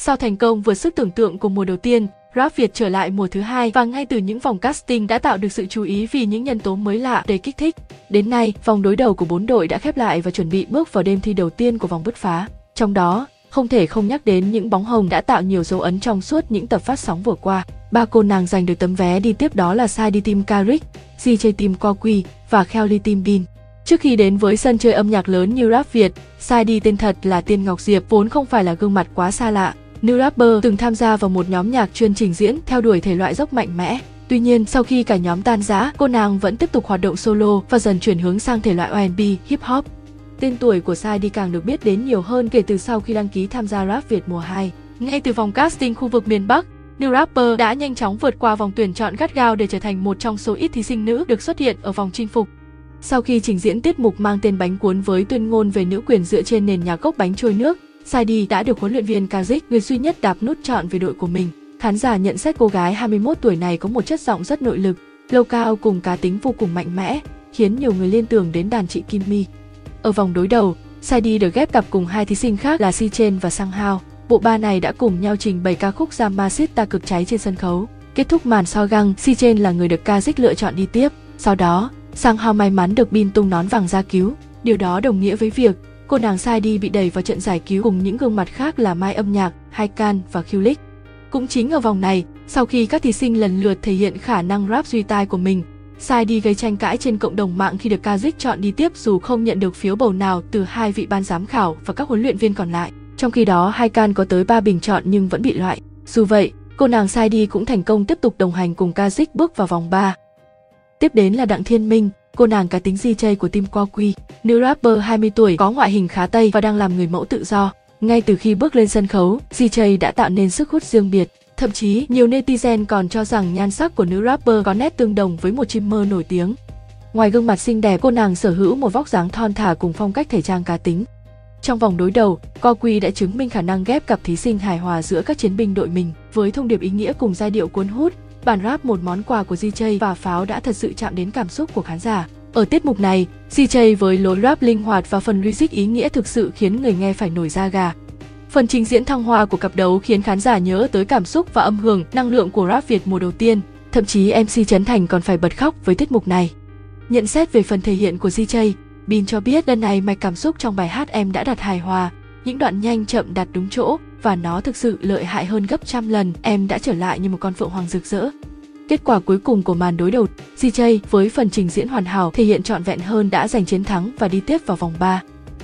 Sau thành công vượt sức tưởng tượng của mùa đầu tiên, Rap Việt trở lại mùa thứ hai và ngay từ những vòng casting đã tạo được sự chú ý vì những nhân tố mới lạ đầy kích thích. Đến nay, vòng đối đầu của 4 đội đã khép lại và chuẩn bị bước vào đêm thi đầu tiên của vòng bứt phá. Trong đó, không thể không nhắc đến những bóng hồng đã tạo nhiều dấu ấn trong suốt những tập phát sóng vừa qua. Ba cô nàng giành được tấm vé đi tiếp đó là Saidi team Karik, CJ team Koqui và Kelly team Bin. Trước khi đến với sân chơi âm nhạc lớn như Rap Việt, Saidi tên thật là Tiên Ngọc Diệp vốn không phải là gương mặt quá xa lạ. Nữ rapper từng tham gia vào một nhóm nhạc chuyên trình diễn theo đuổi thể loại rock mạnh mẽ. Tuy nhiên, sau khi cả nhóm tan rã, cô nàng vẫn tiếp tục hoạt động solo và dần chuyển hướng sang thể loại R&B, hip hop. Tên tuổi của Saidi càng được biết đến nhiều hơn kể từ sau khi đăng ký tham gia Rap Việt mùa 2. Ngay từ vòng casting khu vực miền Bắc, nữ rapper đã nhanh chóng vượt qua vòng tuyển chọn gắt gao để trở thành một trong số ít thí sinh nữ được xuất hiện ở vòng chinh phục. Sau khi trình diễn tiết mục mang tên Bánh Cuốn với tuyên ngôn về nữ quyền dựa trên nền nhạc gốc bánh trôi nước, Saidi đã được huấn luyện viên Kazik, người duy nhất đạp nút chọn về đội của mình. Khán giả nhận xét cô gái 21 tuổi này có một chất giọng rất nội lực, lô cao cùng cá tính vô cùng mạnh mẽ, khiến nhiều người liên tưởng đến đàn chị Kim Mi. Ở vòng đối đầu, Saidi được ghép cặp cùng hai thí sinh khác là Si Chen và Sang Hao. Bộ ba này đã cùng nhau trình bày ca khúc Yamasita cực cháy trên sân khấu. Kết thúc màn so găng, Si Chen là người được Kazik lựa chọn đi tiếp. Sau đó, Sang Hao may mắn được Bin tung nón vàng ra cứu. Điều đó đồng nghĩa với việc cô nàng Saidi bị đẩy vào trận giải cứu cùng những gương mặt khác là Mai Âm Nhạc, Haikan và Kulik. Cũng chính ở vòng này, sau khi các thí sinh lần lượt thể hiện khả năng rap duy tai của mình, Saidi gây tranh cãi trên cộng đồng mạng khi được Kazik chọn đi tiếp dù không nhận được phiếu bầu nào từ hai vị ban giám khảo và các huấn luyện viên còn lại. Trong khi đó, Haikan có tới 3 bình chọn nhưng vẫn bị loại. Dù vậy, cô nàng Saidi cũng thành công tiếp tục đồng hành cùng Kazik bước vào vòng 3. Tiếp đến là Đặng Thiên Minh, cô nàng cá tính DJ của team Koqui. Nữ rapper 20 tuổi có ngoại hình khá Tây và đang làm người mẫu tự do. Ngay từ khi bước lên sân khấu, DJ đã tạo nên sức hút riêng biệt. Thậm chí, nhiều netizen còn cho rằng nhan sắc của nữ rapper có nét tương đồng với một streamer nổi tiếng. Ngoài gương mặt xinh đẹp, cô nàng sở hữu một vóc dáng thon thả cùng phong cách thời trang cá tính. Trong vòng đối đầu, Koqui đã chứng minh khả năng ghép cặp thí sinh hài hòa giữa các chiến binh đội mình. Với thông điệp ý nghĩa cùng giai điệu cuốn hút, bản rap Một Món Quà của DJ và Pháo đã thật sự chạm đến cảm xúc của khán giả. Ở tiết mục này, DJ với lối rap linh hoạt và phần lyric ý nghĩa thực sự khiến người nghe phải nổi da gà. Phần trình diễn thăng hoa của cặp đấu khiến khán giả nhớ tới cảm xúc và âm hưởng năng lượng của Rap Việt mùa đầu tiên. Thậm chí MC Trấn Thành còn phải bật khóc với tiết mục này. Nhận xét về phần thể hiện của DJ, Bin cho biết lần này mạch cảm xúc trong bài hát em đã đặt hài hòa, những đoạn nhanh chậm đặt đúng chỗ và nó thực sự lợi hại hơn gấp trăm lần, em đã trở lại như một con phượng hoàng rực rỡ. Kết quả cuối cùng của màn đối đầu, DJ với phần trình diễn hoàn hảo thể hiện trọn vẹn hơn đã giành chiến thắng và đi tiếp vào vòng 3.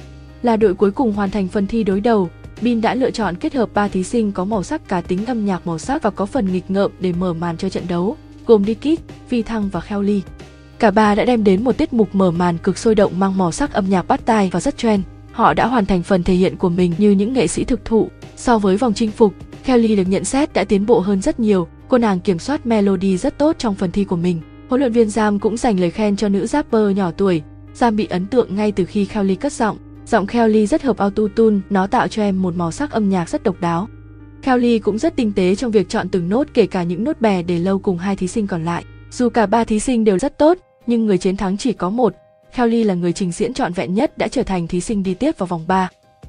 Là đội cuối cùng hoàn thành phần thi đối đầu, Bin đã lựa chọn kết hợp 3 thí sinh có màu sắc cá tính âm nhạc màu sắc và có phần nghịch ngợm để mở màn cho trận đấu, gồm Dikit, Vi Thăng và Kelly. Cả ba đã đem đến một tiết mục mở màn cực sôi động mang màu sắc âm nhạc bắt tai và rất trend. Họ đã hoàn thành phần thể hiện của mình như những nghệ sĩ thực thụ. So với vòng chinh phục, Kelly được nhận xét đã tiến bộ hơn rất nhiều. Cô nàng kiểm soát melody rất tốt trong phần thi của mình. Huấn luyện viên Jam cũng dành lời khen cho nữ rapper nhỏ tuổi. Jam bị ấn tượng ngay từ khi Kelly cất giọng. Giọng Kelly rất hợp auto-tune, nó tạo cho em một màu sắc âm nhạc rất độc đáo. Kelly cũng rất tinh tế trong việc chọn từng nốt, kể cả những nốt bè để lâu cùng hai thí sinh còn lại. Dù cả ba thí sinh đều rất tốt, nhưng người chiến thắng chỉ có một. Kelly là người trình diễn trọn vẹn nhất đã trở thành thí sinh đi tiếp vào vòng 3.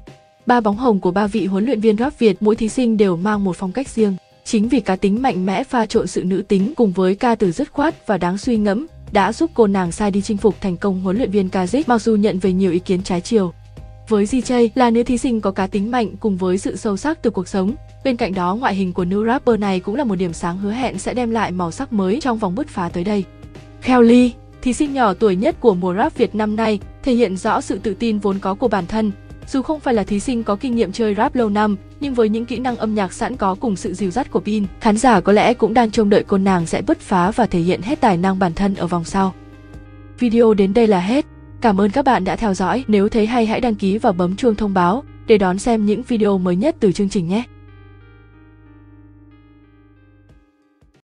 Ba bóng hồng của ba vị huấn luyện viên Rap Việt, mỗi thí sinh đều mang một phong cách riêng. Chính vì cá tính mạnh mẽ pha trộn sự nữ tính cùng với ca từ dứt khoát và đáng suy ngẫm đã giúp cô nàng Saidi chinh phục thành công huấn luyện viên Kazik, mặc dù nhận về nhiều ý kiến trái chiều. Với DJ là nữ thí sinh có cá tính mạnh cùng với sự sâu sắc từ cuộc sống. Bên cạnh đó, ngoại hình của nữ rapper này cũng là một điểm sáng hứa hẹn sẽ đem lại màu sắc mới trong vòng bứt phá tới đây. Kelly, thí sinh nhỏ tuổi nhất của mùa Rap Việt năm nay, thể hiện rõ sự tự tin vốn có của bản thân. Dù không phải là thí sinh có kinh nghiệm chơi rap lâu năm, nhưng với những kỹ năng âm nhạc sẵn có cùng sự dìu dắt của Bin, khán giả có lẽ cũng đang trông đợi cô nàng sẽ bứt phá và thể hiện hết tài năng bản thân ở vòng sau. Video đến đây là hết. Cảm ơn các bạn đã theo dõi. Nếu thấy hay hãy đăng ký và bấm chuông thông báo để đón xem những video mới nhất từ chương trình nhé.